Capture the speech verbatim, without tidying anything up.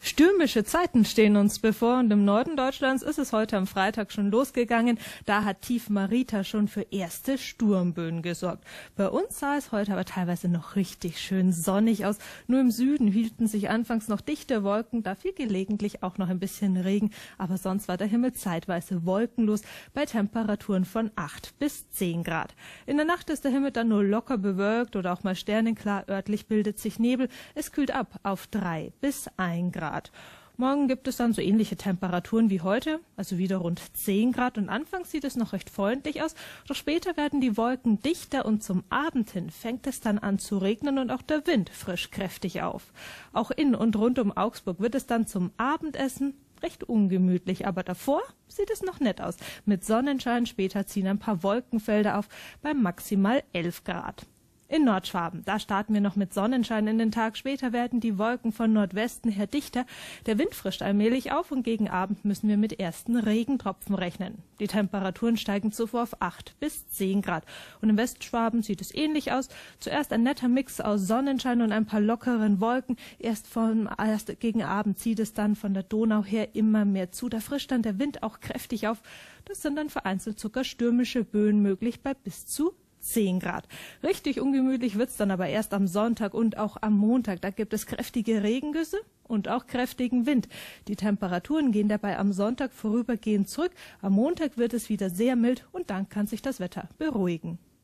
Stürmische Zeiten stehen uns bevor und im Norden Deutschlands ist es heute am Freitag schon losgegangen. Da hat Tief Marita schon für erste Sturmböen gesorgt. Bei uns sah es heute aber teilweise noch richtig schön sonnig aus. Nur im Süden hielten sich anfangs noch dichte Wolken, da fiel gelegentlich auch noch ein bisschen Regen. Aber sonst war der Himmel zeitweise wolkenlos bei Temperaturen von acht bis zehn Grad. In der Nacht ist der Himmel dann nur locker bewölkt oder auch mal sternenklar. Örtlich bildet sich Nebel. Es kühlt ab auf drei bis ein Grad. Morgen gibt es dann so ähnliche Temperaturen wie heute, also wieder rund zehn Grad und anfangs sieht es noch recht freundlich aus, doch später werden die Wolken dichter und zum Abend hin fängt es dann an zu regnen und auch der Wind frischt kräftig auf. Auch in und rund um Augsburg wird es dann zum Abendessen recht ungemütlich, aber davor sieht es noch nett aus. Mit Sonnenschein, später ziehen ein paar Wolkenfelder auf bei maximal elf Grad. In Nordschwaben, da starten wir noch mit Sonnenschein in den Tag. Später werden die Wolken von Nordwesten her dichter. Der Wind frischt allmählich auf und gegen Abend müssen wir mit ersten Regentropfen rechnen. Die Temperaturen steigen zuvor auf acht bis zehn Grad. Und im Westschwaben sieht es ähnlich aus. Zuerst ein netter Mix aus Sonnenschein und ein paar lockeren Wolken. Erst, von, erst gegen Abend zieht es dann von der Donau her immer mehr zu. Da frischt dann der Wind auch kräftig auf. Das sind dann vereinzelt sogar stürmische Böen möglich bei bis zu zehn Grad. Richtig ungemütlich wird's dann aber erst am Sonntag und auch am Montag. Da gibt es kräftige Regengüsse und auch kräftigen Wind. Die Temperaturen gehen dabei am Sonntag vorübergehend zurück. Am Montag wird es wieder sehr mild und dann kann sich das Wetter beruhigen.